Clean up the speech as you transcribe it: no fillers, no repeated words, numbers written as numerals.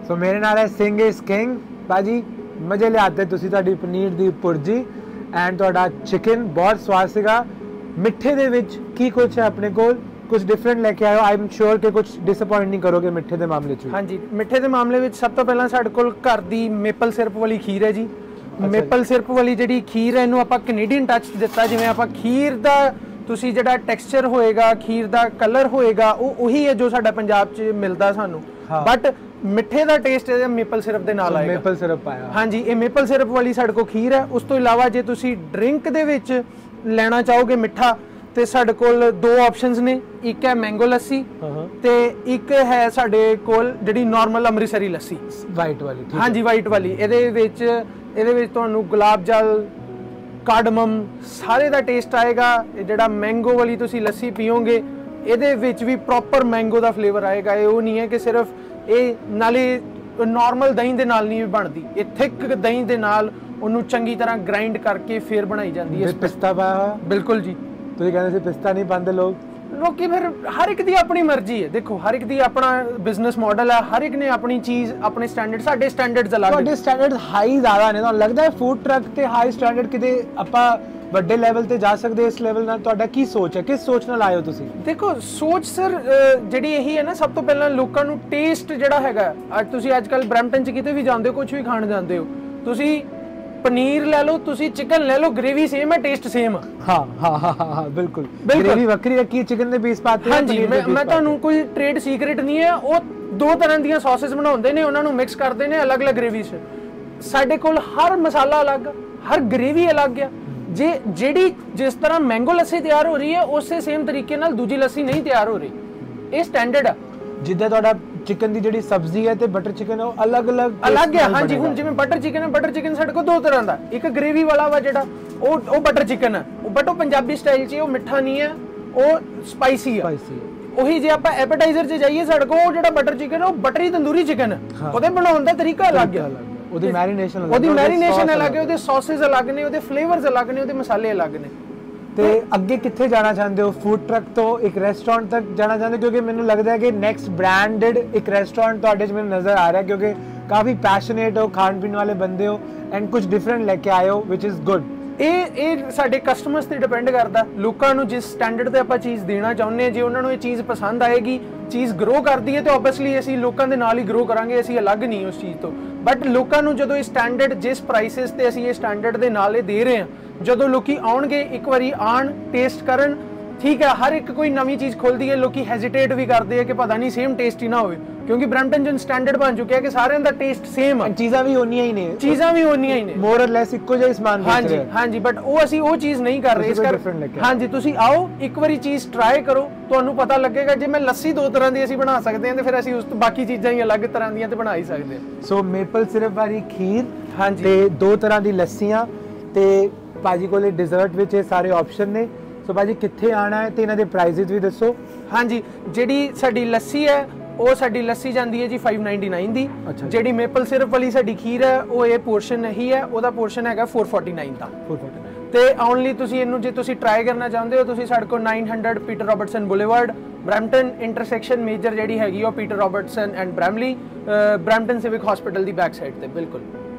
सो मेरे नाल है सिंह इज किंग भाजी मजे लियाते तुसी तुहाडी पनीर दी पुरजी एंड तुहाडा चिकन बहुत स्वाद सीगा। मिठे दे विच की कुछ है अपने कोल, कुछ डिफरेंट लेके आए हो? आई एम श्योर कि कुछ डिसअपॉइंट नहीं करोगे मिठे दे मामले च। हाँ जी, मिठे दे मामले विच सब तो पहला साडे कोल घर दी मेपल सिरप वाली खीर है जी। मेपल सिरप वाली जिहड़ी खीर है इहनूं आपां कैनेडियन टच दिता, जिवें आपां खीर दा तुसी जिहड़ा टैक्सचर होएगा, खीर दा कलर होएगा वो उही है जो साडा पंजाब च मिलदा सानू। बट मिठे दा टेस्ट है मेपल सिरप दे नाल आएगा। मेपल सिरप पाया हाँ जी, ये मेपल सिरप वाली साडे कोल खीर है। उस तो इलावा जे तुसी ड्रिंक दे विच लेना चाहोगे मिठा ते साडे कोल दो ऑप्शंस ने, एक है मैंगो लस्सी ते एक है साडे कोल जिहड़ी नॉर्मल अमृतसरी लस्सी वाइट वाली। हाँ जी, वाइट वाली। ਇਹਦੇ ਵਿੱਚ ਤੁਹਾਨੂੰ ਗੁਲਾਬ ਜਲ, ਕਾਰਡਮਮ ਸਾਰੇ ਦਾ ਟੇਸਟ ਆਏਗਾ। ਜਿਹੜਾ ਮੈਂਗੋ ਵਾਲੀ ਤੁਸੀਂ ਲੱਸੀ ਪੀਓਗੇ ਇਹਦੇ ਵਿੱਚ ਵੀ ਪ੍ਰੋਪਰ ਮੈਂਗੋ ਦਾ ਫਲੇਵਰ ਆਏਗਾ। ਇਹ ਉਹ ਨਹੀਂ ਹੈ ਕਿ ਸਿਰਫ ਇਹ ਨਾਲੇ ਨਾਰਮਲ ਦਹੀਂ ਦੇ ਨਾਲ ਨਹੀਂ ਬਣਦੀ, ਇਹ ਥਿਕ ਦਹੀਂ ਦੇ ਨਾਲ ਉਹਨੂੰ ਚੰਗੀ ਤਰ੍ਹਾਂ ਗ੍ਰਾਈਂਡ ਕਰਕੇ ਫੇਰ ਬਣਾਈ ਜਾਂਦੀ ਹੈ। ਪਿਸਤਾ ਪਾਇਆ? ਬਿਲਕੁਲ ਜੀ। ਤੁਸੀਂ ਕਹਿੰਦੇ ਸੀ ਪਿਸਤਾ ਨਹੀਂ ਪਾਉਂਦੇ ਲੋਕੀ ਫਿਰ ਹਰ ਇੱਕ ਦੀ ਆਪਣੀ ਮਰਜ਼ੀ ਹੈ। ਦੇਖੋ ਹਰ ਇੱਕ ਦੀ ਆਪਣਾ ਬਿਜ਼ਨਸ ਮਾਡਲ ਹੈ, ਹਰ ਇੱਕ ਨੇ ਆਪਣੀ ਚੀਜ਼ ਆਪਣੇ ਸਟੈਂਡਰਡ, ਸਾਡੇ ਸਟੈਂਡਰਡਸ ਅਲੱਗ। ਤੁਹਾਡੇ ਸਟੈਂਡਰਡ ਹਾਈ ਜ਼ਿਆਦਾ ਨੇ, ਤੁਹਾਨੂੰ ਲੱਗਦਾ ਹੈ ਫੂਡ ਟਰੱਕ ਤੇ ਹਾਈ ਸਟੈਂਡਰਡ ਕਿਤੇ ਆਪਾਂ ਵੱਡੇ ਲੈਵਲ ਤੇ ਜਾ ਸਕਦੇ ਇਸ ਲੈਵਲ ਨਾਲ? ਤੁਹਾਡਾ ਕੀ ਸੋਚ ਹੈ, ਕਿਸ ਸੋਚ ਨਾਲ ਆਏ ਹੋ ਤੁਸੀਂ? ਦੇਖੋ ਸੋਚ ਸਰ ਜਿਹੜੀ ਇਹੀ ਹੈ ਨਾ, ਸਭ ਤੋਂ ਪਹਿਲਾਂ ਲੋਕਾਂ ਨੂੰ ਟੇਸਟ ਜਿਹੜਾ ਹੈਗਾ, ਤੁਸੀਂ ਅੱਜ ਕੱਲ ਬਰੈਂਪਟਨ ਚ ਕਿਤੇ ਵੀ ਜਾਂਦੇ ਹੋ, ਕੁਝ ਵੀ ਖਾਣ ਜਾਂਦੇ ਹੋ, ਤੁਸੀਂ पनीर ले लो, तुसी चिकन ले लो, ग्रेवी सेम है, टेस्ट सेम है। हाँ हाँ हाँ हाँ बिल्कुल। ग्रेवी वक्री रखी है, चिकन दे पीस पाते हैं। हाँ जी, मैं तुहानू कोई ट्रेड सीक्रेट नहीं है। वो दो तरह दी सॉसेस बनाते हैं, उन्होंने मिक्स करते हैं अलग अलग ग्रेवी से। साडे कोल हर मसाला अलग, हर ग्रेवी अलग है। जे जेडी जिस तरह मैंगो लस्सी तैयार हो रही है उस सेम तरीके नाल दूजी लस्सी नहीं तैयार हो रही। ये स्टैंडर्ड है। जिद्दां तुहाडा चिकन दी जिहड़ी सब्जी है ते बटर चिकन है अलग अलग है। हाँ जी, हुण जिवें बटर चिकन है, बटर चिकन साडे कोल दो तरह दा, एक ग्रेवी वाला वा जिहड़ा ओ बटर चिकन है, बट ओ पंजाबी स्टाइल च, ओ मिठा नहीं है, ओ स्पाइसी है। ਉਹੀ ਜੇ ਆਪਾਂ ਐਪੇਟਾਈਜ਼ਰ 'ਚ ਜਾਈਏ ਸਾਡੇ ਕੋਲ ਉਹ ਜਿਹੜਾ ਬਟਰ ਚਿਕਨ ਹੈ ਉਹ ਬਟਰੀ ਤੰਦੂਰੀ ਚਿਕਨ ਹੈ। ਉਹਦੇ ਬਣਾਉਣ ਦਾ ਤਰੀਕਾ ਅਲੱਗ ਹੈ, ਉਹਦੀ ਮੈਰੀਨੇਸ਼ਨ ਅਲੱਗ ਹੈ, ਉਹਦੇ ਸੌਸਸ ਅਲੱਗ ਨੇ, ਉਹਦੇ ਫਲੇਵਰਸ ਅਲੱਗ ਨੇ, ਉਹਦੇ ਮਸਾਲੇ ਅਲੱਗ ਨੇ। ਤੇ ਅੱਗੇ ਕਿੱਥੇ ਜਾਣਾ ਚਾਹੁੰਦੇ ਹੋ? ਫੂਡ ਟਰੱਕ ਤੋਂ ਇੱਕ ਰੈਸਟੋਰੈਂਟ ਤੱਕ ਜਾਣਾ ਚਾਹੁੰਦੇ? ਕਿਉਂਕਿ ਮੈਨੂੰ ਲੱਗਦਾ ਹੈ ਕਿ ਨੈਕਸਟ ਬ੍ਰਾਂਡਡ ਇੱਕ ਰੈਸਟੋਰੈਂਟ ਤੁਹਾਡੇ 'ਚ ਮੈਨੂੰ ਨਜ਼ਰ ਆ ਰਿਹਾ, ਕਿਉਂਕਿ ਕਾਫੀ ਪੈਸ਼ਨੇਟ ਹੋ, ਖਾਣ ਪੀਣ ਵਾਲੇ ਬੰਦੇ ਹੋ ਐਂਡ ਕੁਝ ਡਿਫਰੈਂਟ ਲੈ ਕੇ ਆਏ ਹੋ ਵਿਚ ਇਜ਼ ਗੁੱਡ। ਇਹ ਸਾਡੇ ਕਸਟਮਰਸ ਤੇ ਡਿਪੈਂਡ ਕਰਦਾ, ਲੋਕਾਂ ਨੂੰ ਜਿਸ ਸਟੈਂਡਰਡ ਤੇ ਆਪਾਂ ਚੀਜ਼ ਦੇਣਾ ਚਾਹੁੰਦੇ ਹਾਂ, ਜੇ ਉਹਨਾਂ ਨੂੰ ਇਹ ਚੀਜ਼ ਪਸੰਦ ਆਏਗੀ, ਚੀਜ਼ ਗਰੋ ਕਰਦੀ ਹੈ ਤੇ ਆਬਵੀਅਸਲੀ ਅਸੀਂ ਲੋਕਾਂ ਦੇ ਨਾਲ ਹੀ ਗਰੋ ਕਰਾਂਗੇ, ਅਸੀਂ ਅਲੱਗ ਨਹੀਂ ਉਸ ਚੀਜ਼ ਤੋਂ। ਬਟ ਲੋਕਾਂ ਨੂੰ ਜਦੋਂ ਇਹ ਸਟੈਂਡਰਡ ਜਿਸ ਪ੍ਰਾਈਸਿਸ ਤੇ ਅਸੀਂ ਇਹ ਸਟੈਂਡਰਡ ਦੇ ਨਾਲ ਇਹ ਦੇ ਰਹੇ ਹਾਂ, ਜਦੋਂ ਲੋਕੀ ਆਉਣਗੇ ਇੱਕ ਵਾਰੀ ਆਣ ਟੇਸਟ ਕਰਨ, ਠੀਕ ਹੈ, ਹਰ ਇੱਕ ਕੋਈ ਨਵੀਂ ਚੀਜ਼ ਖੁੱਲਦੀ ਹੈ, ਲੋਕੀ ਹੈਜ਼ਿਟੇਟ ਵੀ ਕਰਦੇ ਆ ਕਿ ਪਤਾ ਨਹੀਂ ਸੇਮ ਟੇਸਟ ਹੀ ਨਾ ਹੋਵੇ, ਕਿਉਂਕਿ ਬਰੈਂਪਟਨ ਜਨ ਸਟੈਂਡਰਡ ਬਣ ਚੁੱਕਿਆ ਕਿ ਸਾਰਿਆਂ ਦਾ ਟੇਸਟ ਸੇਮ ਹੈ, ਚੀਜ਼ਾਂ ਵੀ ਹੋਣੀਆਂ ਹੀ ਨੇ, ਮੋਰ ਔਰ ਲੈਸ ਇੱਕੋ ਜਿਹਾ ਸਮਾਨ ਵੇਚ ਰਹੇ। ਹਾਂਜੀ, ਬਟ ਉਹ ਅਸੀਂ ਉਹ ਚੀਜ਼ ਨਹੀਂ ਕਰ ਰਹੇ, ਇਸ ਕਰਕੇ ਹਾਂਜੀ ਤੁਸੀਂ ਆਓ ਇੱਕ ਵਾਰੀ ਚੀਜ਼ ਟਰਾਈ ਕਰੋ, ਤੁਹਾਨੂੰ ਪਤਾ ਲੱਗੇਗਾ। ਜੇ ਮੈਂ ਲੱਸੀ ਦੋ ਤਰ੍ਹਾਂ ਦੀ ਅਸੀਂ ਬਣਾ ਸਕਦੇ ਹਾਂ ਤੇ ਫਿਰ ਅਸੀਂ ਉਸ ਤੋਂ ਬਾਕੀ ਚੀਜ਼ਾਂ ਹੀ ਅਲੱਗ ਤਰ੍ਹਾਂ ਦੀਆਂ ਤੇ ਬਣਾ ਹੀ ਸਕਦੇ ਹਾਂ। ਸੋ ਮੇਪਲ ਸਿਰਪ ਵਾਲੀ ਖੀਰ ਹਾਂਜੀ ਤੇ ਦੋ ਤਰ੍ਹਾਂ ਦੀ ਲੱਸੀਆਂ ਤੇ ਭਾਜੀ ਕੋਲੇ ਡਿਜ਼ਰਟ ਵਿੱਚ ਇਹ ਸਾਰੇ ਆਪਸ਼ਨ ਨੇ। ਸੋ ਭਾਜੀ ਕਿੱਥੇ ਆਣਾ ਹੈ ਤੇ ਇਹਨਾਂ ਦੇ ਪ੍ਰਾਈਸਿਸ ਵੀ ਦੱਸੋ। ਹਾਂਜੀ, ਜਿਹੜੀ ਸਾਡੀ ਲੱਸੀ ਹੈ ਉਹ ਸਾਡੀ ਲੱਸੀ ਜਾਂਦੀ ਹੈ ਜੀ 599 ਦੀ। ਜਿਹੜੀ ਮੇਪਲ ਸਿਰਪ ਵਾਲੀ ਸਾਡੀ ਖੀਰ ਹੈ ਉਹ ਇਹ ਪੋਰਸ਼ਨ ਨਹੀਂ ਹੈ, ਉਹਦਾ ਪੋਰਸ਼ਨ ਹੈਗਾ 449 ਦਾ। 449 ਤੇ ਓਨਲੀ ਤੁਸੀਂ ਇਹਨੂੰ ਜੇ ਤੁਸੀਂ ਟਰਾਈ ਕਰਨਾ ਚਾਹੁੰਦੇ ਹੋ ਤੁਸੀਂ ਸਾਡੇ ਕੋਲ 900 Peter Robertson boulevard Brampton intersection major ਜਿਹੜੀ ਹੈਗੀ ਉਹ Peter Robertson and Bramalea Brampton civic hospital ਦੀ ਬੈਕ ਸਾਈਡ ਤੇ ਬਿਲਕੁਲ।